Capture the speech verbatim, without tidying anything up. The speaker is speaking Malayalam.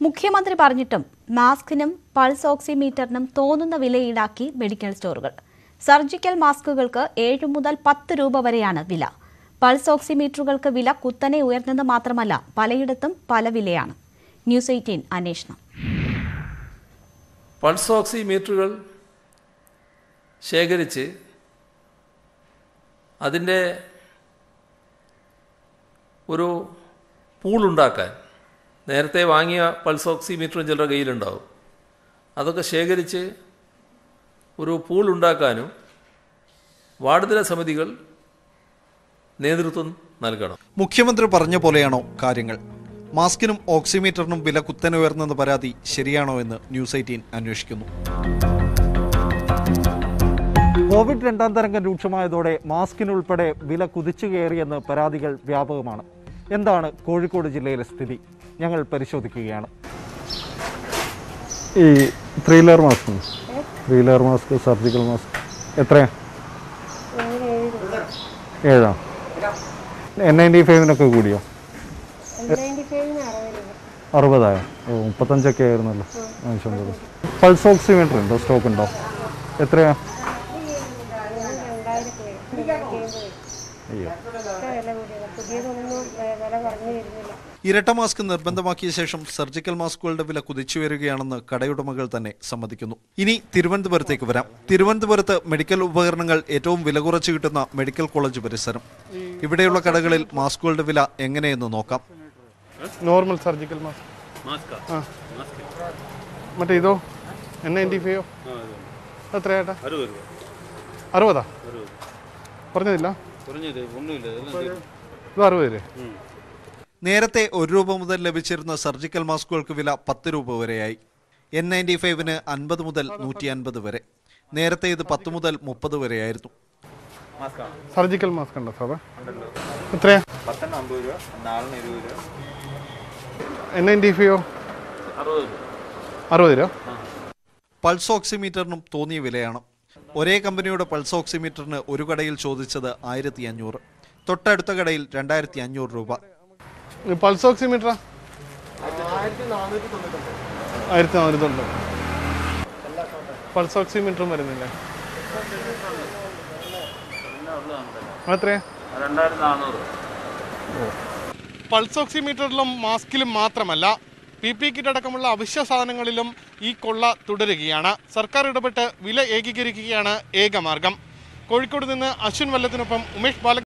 മുഖ്യമന്ത്രി പറഞ്ഞിട്ടും മാസ്കിനും പൾസ് ഓക്സിമീറ്ററിനും തോന്നുന്ന വില ഈടാക്കി മെഡിക്കൽ സ്റ്റോറുകൾ. സർജിക്കൽ മാസ്കുകൾക്ക് ഏഴ് മുതൽ പത്ത് രൂപ വരെയാണ് വില. പൾസ് ഓക്സിമീറ്ററുകൾക്ക് വില കുത്തനെ ഉയർന്നെന്ന് മാത്രമല്ല, പലയിടത്തും പല വിലയാണ്. ന്യൂസ് എയ്റ്റീൻ അന്വേഷണം. പൾസ് ഓക്സിമീറ്ററുകൾ ശേഖരിച്ച് അതിൻ്റെ ഒരു പൂളുണ്ടാക്കാൻ നേരത്തെ വാങ്ങിയ പൾസ് ഓക്സിമീറ്ററും ചിലരുടെ കയ്യിലുണ്ടാവും. അതൊക്കെ ശേഖരിച്ച് ഒരു പൂൾ ഉണ്ടാക്കാനും വാർഡുതല സമിതികൾ നേതൃത്വം നൽകണം. മുഖ്യമന്ത്രി പറഞ്ഞ പോലെയാണോ കാര്യങ്ങൾ? മാസ്കിനും ഓക്സിമീറ്ററിനും വില കുത്തനെ ഉയർന്നെന്ന പരാതി ശരിയാണോ എന്ന് ന്യൂസ് എയ്റ്റീൻ അന്വേഷിക്കുന്നു. കോവിഡ് രണ്ടാം തരംഗം രൂക്ഷമായതോടെ മാസ്കിനുൾപ്പെടെ വില കുതിച്ചു കയറിയെന്ന് പരാതികൾ വ്യാപകമാണ്. എന്താണ് കോഴിക്കോട് ജില്ലയിലെ സ്ഥിതി? ഞങ്ങൾ പരിശോധിക്കുകയാണ്. ഈ three layer mask three layer mask surgical mask എത്രയാ? ഏഴാ? എൻ നയൻറ്റി ഫൈവിനൊക്കെ കൂടിയോ? അറുപതായോ? ഓ, മുപ്പത്തഞ്ചൊക്കെ ആയിരുന്നല്ലോ. ആവശ്യം. പൾസ് ഓക്സിമീറ്റർ ഉണ്ടോ? സ്റ്റോക്ക് ഉണ്ടോ? എത്രയാ? ഇരട്ട മാസ്ക് നിർബന്ധമാക്കിയ ശേഷം സർജിക്കൽ മാസ്കുകളുടെ വില കുതിച്ചുയരുകയാണെന്ന് കടയുടമകൾ തന്നെ സമ്മതിക്കുന്നു. ഇനി തിരുവനന്തപുരത്തേക്ക് വരാം. തിരുവനന്തപുരത്ത് മെഡിക്കൽ ഉപകരണങ്ങൾ ഏറ്റവും വില കുറച്ച് കിട്ടുന്ന മെഡിക്കൽ കോളേജ് പരിസരം. ഇവിടെയുള്ള കടകളിൽ മാസ്കുകളുടെ വില എങ്ങനെയെന്ന് നോക്കാം. നോർമൽ സർജിക്കൽ മാസ്ക് മറ്റേ ഇതോ എൻ നയൻറ്റി ഫൈവോ എത്രയാട്ടാ? അറുപതാ? പറഞ്ഞതില്ല, ഇത് അറുപത് രൂപ. നേരത്തെ ഒരു രൂപ മുതൽ ലഭിച്ചിരുന്ന സർജിക്കൽ മാസ്കുകൾക്ക് വില പത്ത് രൂപ വരെയായി. എൻ നയൻറ്റി ഫൈവിന് അൻപത് മുതൽ നൂറ്റി അൻപത് വരെ. നേരത്തെ ഇത് പത്ത് മുതൽ മുപ്പത് വരെയായിരുന്നു. സർജിക്കൽ മാസ്ക് ഉണ്ടോ സാറേ? എത്രയാ? എൻ നയൻറ്റി ഫൈവോ അറുപത് രൂപ. പൾസ് ഓക്സിമീറ്ററിനും തോന്നിയ വിലയാണ്. ഒരേ കമ്പനിയുടെ പൾസ് ഓക്സിമീറ്ററിന് ഒരു കടയിൽ ചോദിച്ചത് ആയിരത്തി അഞ്ഞൂറ്, തൊട്ടടുത്ത കടയിൽ രണ്ടായിരത്തി അഞ്ഞൂറ് രൂപ. പൾസ് ഓക്സിമീറ്ററാ? ആയിരത്തി നാനൂറ്റി തൊണ്ണൂറ്. പൾസ് ഓക്സിമീറ്ററും വരുന്നില്ലേ? എത്രയാ? പൾസ് ഓക്സിമീറ്ററിലും മാസ്കിലും മാത്രമല്ല, പി പി കിറ്റ് അടക്കമുള്ള അവശ്യ സാധനങ്ങളിലും ഈ കൊള്ള തുടരുകയാണ്. സർക്കാർ ഇടപെട്ട് വില ഏകീകരിക്കുകയാണ് ഏകമാർഗം. കോഴിക്കോട് നിന്ന് അശ്വിൻ വല്ലത്തിനൊപ്പം ഉമേഷ് ബാല